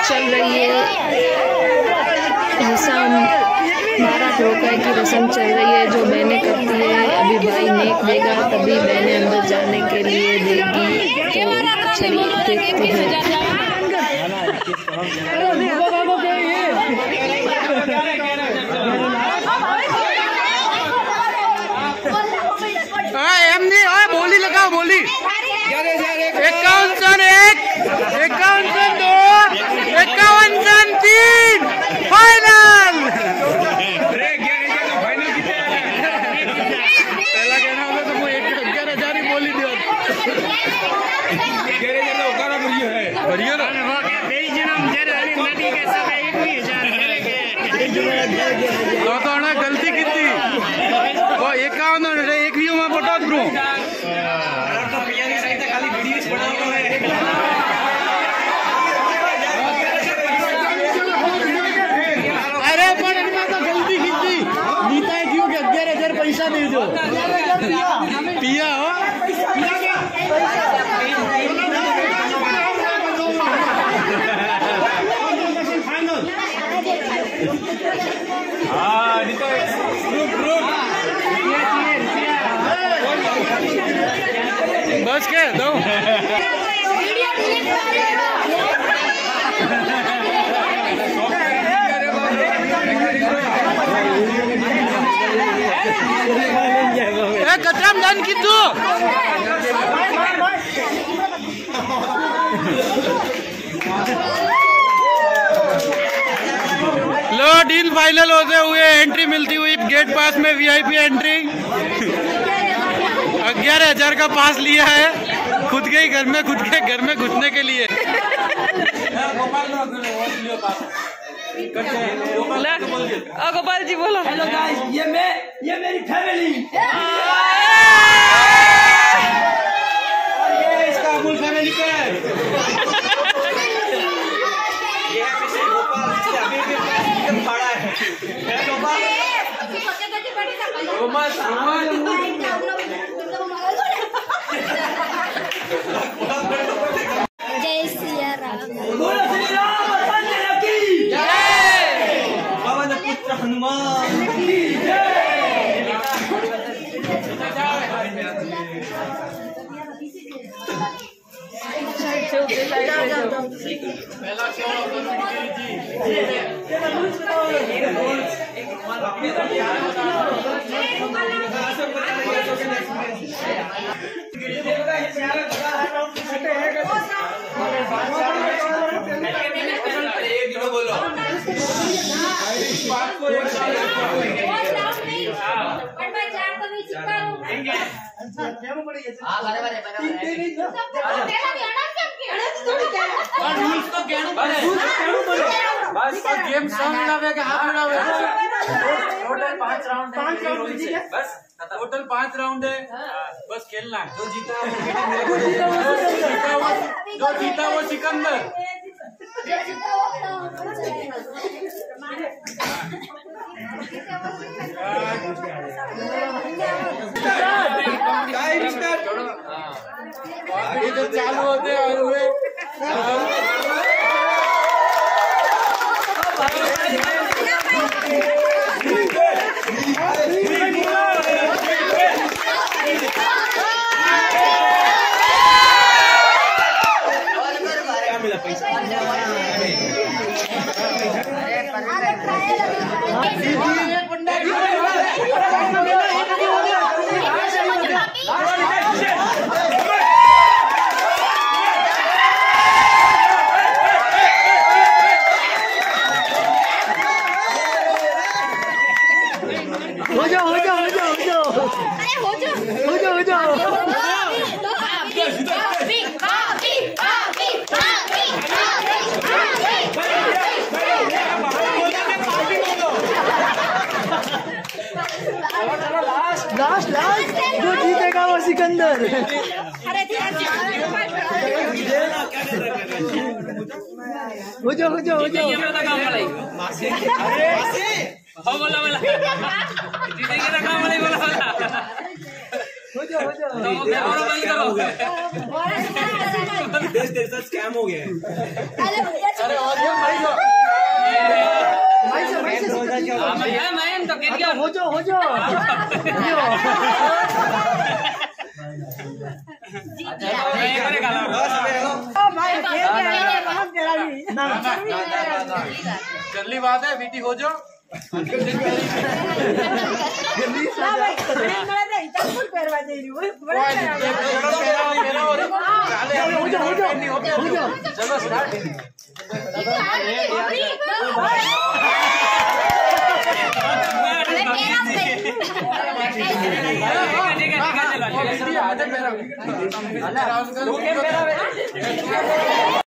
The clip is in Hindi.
चल रही है, रसम बारात रोकाई की रस्म चल रही है जो बहनें करती है। अभी भाई नेक देगा तभी बहनें अंदर जाने के लिए देगी। तो चलिए देखते हैं। बोली लगाओ, बोली 51 सन 1, 51 सन 2, 51 सन 3 फाइनल। पहला कहना होगा तो मुझे 11,000 ही बोली दियो। गलती की थी 51 एक भी मैं बता दूं। अरे पर तो गलती की थी नीता है क्यों 11,000 पैसा दे दो पिया हो। बस के दो कचरा दान की तू लो डील फाइनल होते हुए एंट्री मिलती हुई गेट पास में वीआईपी एंट्री 11,000 का पास लिया है खुद के घर में घुसने के लिए। गोपाल जी बोलो। हेलो गाइस, ये मेरी फैमिली और ये इसका अमूल फैमिली का है। ये खड़ा है जय सिया राम। बोलो श्री राम की जय। पवन पुत्र हनुमान की जय। गेम सॉन्ग टोटल 5 राउंड है बस। टोटल 5 राउंड है बस खेलना है। जो जीता वो सिकंदर। ये तो चालू होते हुए लास्ट जो जीतेगा वो सिकंदर। हो जाओ देश तेरे साथ स्कैम हो गया है। अरे और ये भाई हो जाओ जल्दी बात है बेटी हो जाओ चलो स्टार्ट